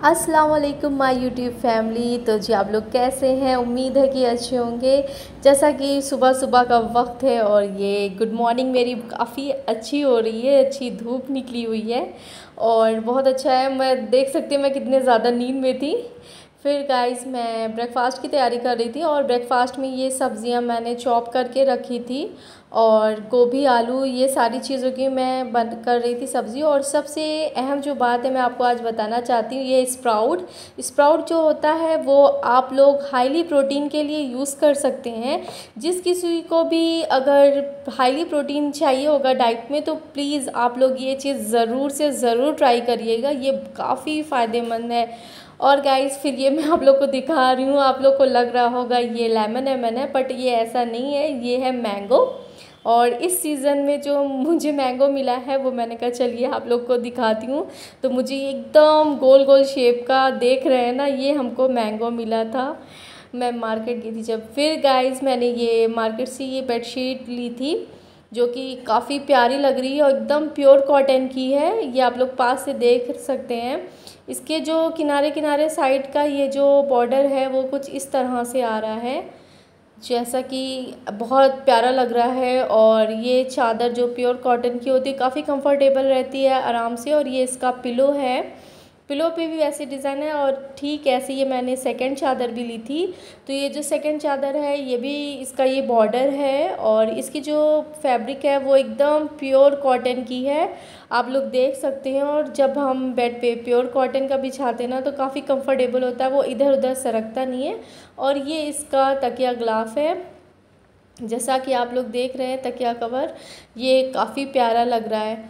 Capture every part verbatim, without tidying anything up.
अस्सलाम वालेकुम my YouTube family. तो जी आप लोग कैसे हैं? उम्मीद है कि अच्छे होंगे। जैसा कि सुबह सुबह का वक्त है और ये गुड मॉर्निंग मेरी काफ़ी अच्छी हो रही है, अच्छी धूप निकली हुई है और बहुत अच्छा है। मैं देख सकती हूँ मैं कितने ज़्यादा नींद में थी। फिर गाइस मैं ब्रेकफ़ास्ट की तैयारी कर रही थी और ब्रेकफ़ास्ट में ये सब्ज़ियाँ मैंने चॉप करके रखी थी और गोभी आलू ये सारी चीज़ों की मैं बन कर रही थी सब्ज़ी। और सबसे अहम जो बात है मैं आपको आज बताना चाहती हूँ, ये स्प्राउट स्प्राउट जो होता है वो आप लोग हाईली प्रोटीन के लिए यूज़ कर सकते हैं। जिस किसी को भी अगर हाईली प्रोटीन चाहिए होगा डाइट में तो प्लीज़ आप लोग ये चीज़ ज़रूर से ज़रूर ट्राई करिएगा, ये काफ़ी फ़ायदेमंद है। और गाइस फिर ये मैं आप लोग को दिखा रही हूँ, आप लोग को लग रहा होगा ये लेमन है मैंने, बट ये ऐसा नहीं है, ये है मैंगो। और इस सीज़न में जो मुझे मैंगो मिला है वो मैंने कहा चलिए आप लोग को दिखाती हूँ। तो मुझे एकदम गोल गोल शेप का देख रहे हैं ना, ये हमको मैंगो मिला था। मैं मार्केट गई थी जब। फिर गाइस मैंने ये मार्केट से ये बेडशीट ली थी जो कि काफ़ी प्यारी लग रही है और एकदम प्योर कॉटन की है। ये आप लोग पास से देख सकते हैं। इसके जो किनारे किनारे साइड का ये जो बॉर्डर है वो कुछ इस तरह से आ रहा है, जैसा कि बहुत प्यारा लग रहा है। और ये चादर जो प्योर कॉटन की होती है काफ़ी कंफर्टेबल रहती है आराम से। और ये इसका पिलो है, पिलो पे भी वैसे डिज़ाइन है। और ठीक ऐसे ये मैंने सेकंड चादर भी ली थी। तो ये जो सेकंड चादर है ये भी इसका ये बॉर्डर है और इसकी जो फैब्रिक है वो एकदम प्योर कॉटन की है, आप लोग देख सकते हैं। और जब हम बेड पे प्योर कॉटन का बिछाते हैं ना तो काफ़ी कंफर्टेबल होता है, वो इधर उधर सरकता नहीं है। और ये इसका तकिया ग्लाफ है, जैसा कि आप लोग देख रहे हैं तकिया कवर, ये काफ़ी प्यारा लग रहा है।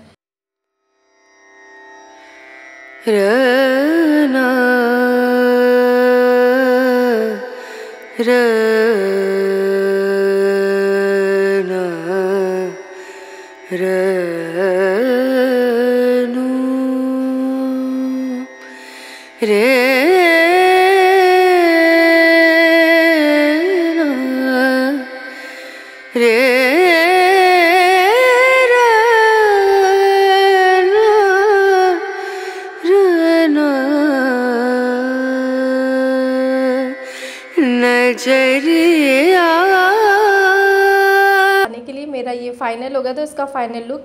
रना रना रनू रे रे नजरिया आने के लिए मेरा ये फाइनल हो गया। तो इसका फाइनल लुक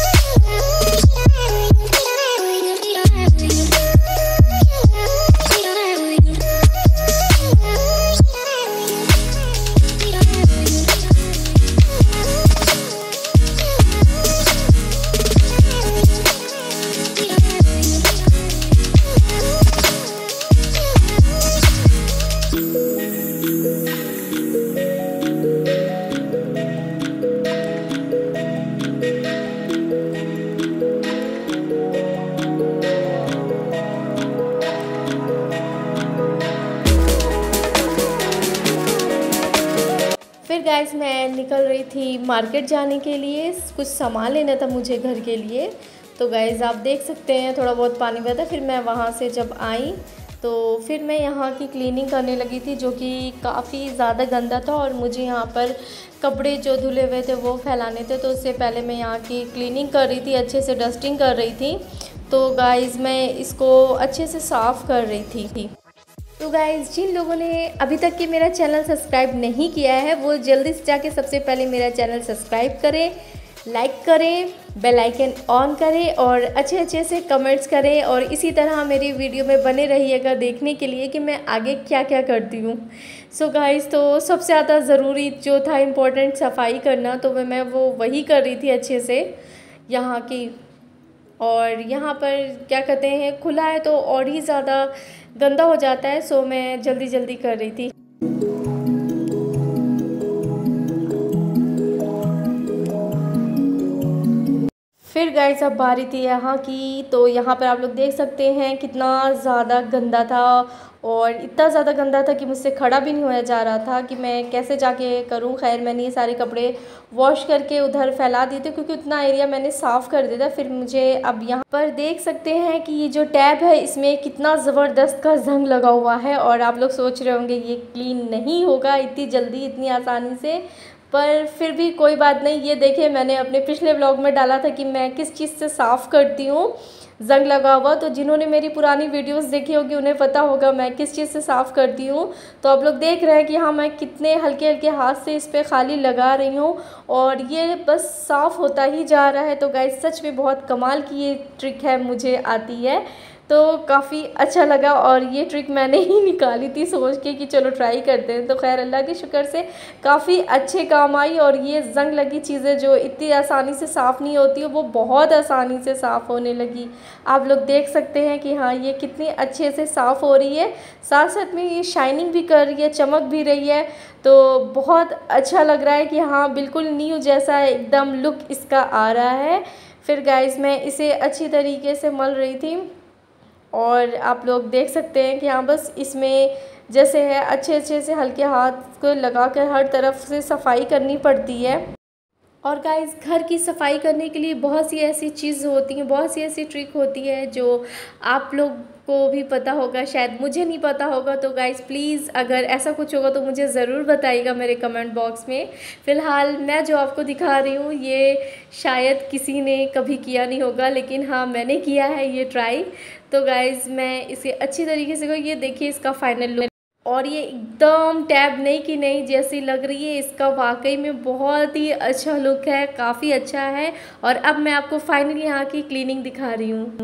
फिर गाइस मैं निकल रही थी मार्केट जाने के लिए, कुछ सामान लेना था मुझे घर के लिए। तो गाइस आप देख सकते हैं थोड़ा बहुत पानी बहा था। फिर मैं वहाँ से जब आई तो फिर मैं यहाँ की क्लीनिंग करने लगी थी जो कि काफ़ी ज़्यादा गंदा था और मुझे यहाँ पर कपड़े जो धुले हुए थे वो फैलाने थे। तो उससे पहले मैं यहाँ की क्लीनिंग कर रही थी, अच्छे से डस्टिंग कर रही थी। तो गाइस मैं इसको अच्छे से साफ़ कर रही थी। तो गाइज़ जिन लोगों ने अभी तक कि मेरा चैनल सब्सक्राइब नहीं किया है वो जल्दी से जाके सबसे पहले मेरा चैनल सब्सक्राइब करें, लाइक करें, बेल आइकन ऑन करें और अच्छे अच्छे से कमेंट्स करें। और इसी तरह मेरी वीडियो में बने रहिएगा देखने के लिए कि मैं आगे क्या क्या करती हूँ। सो गाइज़ तो सबसे ज़्यादा ज़रूरी जो था इम्पोर्टेंट सफाई करना, तो मैं वो वही कर रही थी अच्छे से यहाँ की। और यहाँ पर क्या कहते हैं खुला है तो और ही ज़्यादा गंदा हो जाता है, सो मैं जल्दी जल्दी कर रही थी। फिर गाइस अब बारी थी यहाँ की। तो यहाँ पर आप लोग देख सकते हैं कितना ज़्यादा गंदा था और इतना ज़्यादा गंदा था कि मुझसे खड़ा भी नहीं होया जा रहा था कि मैं कैसे जाके करूँ। खैर मैंने ये सारे कपड़े वॉश करके उधर फैला दिए थे क्योंकि उतना एरिया मैंने साफ़ कर दिया था। फिर मुझे अब यहाँ पर देख सकते हैं कि ये जो टैब है इसमें कितना ज़बरदस्त का जंग लगा हुआ है और आप लोग सोच रहे होंगे ये क्लीन नहीं होगा इतनी जल्दी इतनी आसानी से, पर फिर भी कोई बात नहीं। ये देखिए, मैंने अपने पिछले व्लॉग में डाला था कि मैं किस चीज़ से साफ़ करती हूँ जंग लगा हुआ, तो जिन्होंने मेरी पुरानी वीडियोस देखी होगी उन्हें पता होगा मैं किस चीज़ से साफ़ करती हूँ। तो आप लोग देख रहे हैं कि हाँ, मैं कितने हल्के हल्के हाथ से इस पर खाली लगा रही हूँ और ये बस साफ़ होता ही जा रहा है। तो गाइस सच में बहुत कमाल की ये ट्रिक है, मुझे आती है, तो काफ़ी अच्छा लगा और ये ट्रिक मैंने ही निकाली थी सोच के कि चलो ट्राई करते हैं। तो खैर अल्लाह के शुक्र से काफ़ी अच्छे काम आई और ये जंग लगी चीज़ें जो इतनी आसानी से साफ़ नहीं होती वो बहुत आसानी से साफ़ होने लगी। आप लोग देख सकते हैं कि हाँ, ये कितनी अच्छे से साफ़ हो रही है, साथ साथ में ये शाइनिंग भी कर रही है, चमक भी रही है। तो बहुत अच्छा लग रहा है कि हाँ, बिल्कुल न्यू जैसा एकदम लुक इसका आ रहा है। फिर गाइस मैं इसे अच्छी तरीके से मल रही थी और आप लोग देख सकते हैं कि हाँ, बस इसमें जैसे है अच्छे अच्छे से हल्के हाथ को लगाकर हर तरफ से सफाई करनी पड़ती है। और गाइस घर की सफाई करने के लिए बहुत सी ऐसी चीज़ होती हैं, बहुत सी ऐसी ट्रिक होती है जो आप लोग को भी पता होगा, शायद मुझे नहीं पता होगा। तो गाइस प्लीज़ अगर ऐसा कुछ होगा तो मुझे ज़रूर बताइएगा मेरे कमेंट बॉक्स में। फ़िलहाल मैं जो आपको दिखा रही हूँ ये शायद किसी ने कभी किया नहीं होगा, लेकिन हाँ, मैंने किया है ये ट्राई। तो गाइस मैं इसे अच्छी तरीके से, ये देखिए इसका फाइनल लुक, और ये एकदम टैब नहीं की नहीं जैसी लग रही है, इसका वाकई में बहुत ही अच्छा लुक है, काफ़ी अच्छा है। और अब मैं आपको फाइनली यहाँ की क्लीनिंग दिखा रही हूँ।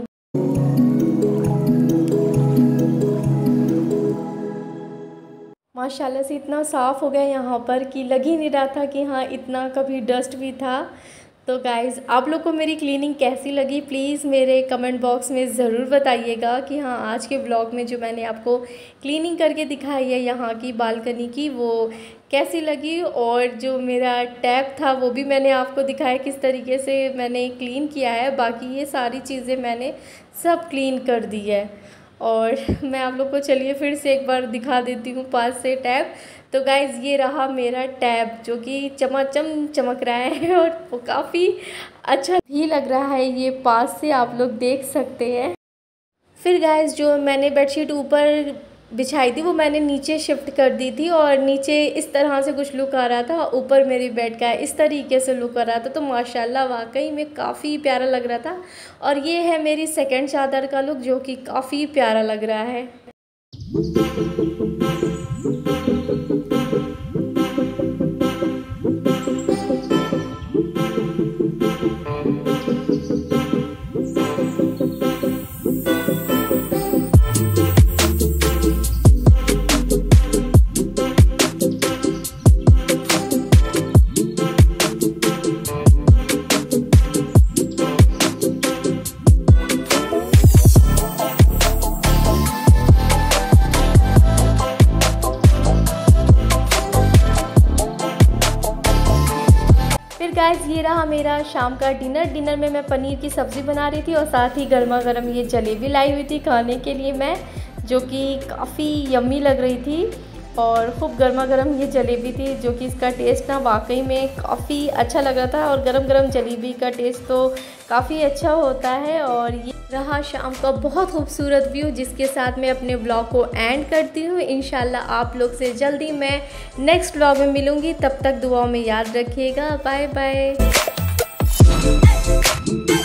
माशाल्लाह से इतना साफ़ हो गया यहाँ पर कि लग ही नहीं रहा था कि हाँ, इतना कभी डस्ट भी था। तो गाइज़ आप लोग को मेरी क्लीनिंग कैसी लगी प्लीज़ मेरे कमेंट बॉक्स में ज़रूर बताइएगा कि हाँ, आज के ब्लॉग में जो मैंने आपको क्लीनिंग करके दिखाई है यहाँ की बालकनी की, वो कैसी लगी। और जो मेरा टैप था वो भी मैंने आपको दिखाया किस तरीके से मैंने क्लीन किया है। बाकी ये सारी चीज़ें मैंने सब क्लीन कर दी है। और मैं आप लोग को चलिए फिर से एक बार दिखा देती हूँ पास से टैब। तो गाइज़ ये रहा मेरा टैब जो कि चमाचम चमक रहा है और वो काफ़ी अच्छा भी लग रहा है, ये पास से आप लोग देख सकते हैं। फिर गाइज़ जो मैंने बेडशीट ऊपर बिछाई थी वो मैंने नीचे शिफ्ट कर दी थी और नीचे इस तरह से कुछ लुक आ रहा था, ऊपर मेरी बेड का इस तरीके से लुक आ रहा था। तो माशाल्लाह वाकई में काफ़ी प्यारा लग रहा था। और ये है मेरी सेकंड चादर का लुक जो कि काफ़ी प्यारा लग रहा है। गाइस ये रहा मेरा शाम का डिनर। डिनर में मैं पनीर की सब्ज़ी बना रही थी और साथ ही गर्मा गर्म ये जलेबी लाई हुई थी खाने के लिए मैं, जो कि काफ़ी यम्मी लग रही थी और ख़ूब गर्मा गर्म ये जलेबी थी, जो कि इसका टेस्ट ना वाकई में काफ़ी अच्छा लग रहा था। और गरम गरम जलेबी का टेस्ट तो काफ़ी अच्छा होता है। और ये रहा शाम का बहुत खूबसूरत व्यू जिसके साथ मैं अपने ब्लॉग को एंड करती हूँ। इंशाल्लाह आप लोग से जल्दी मैं नेक्स्ट ब्लॉग में मिलूँगी, तब तक दुआओं में याद रखिएगा। Bye bye.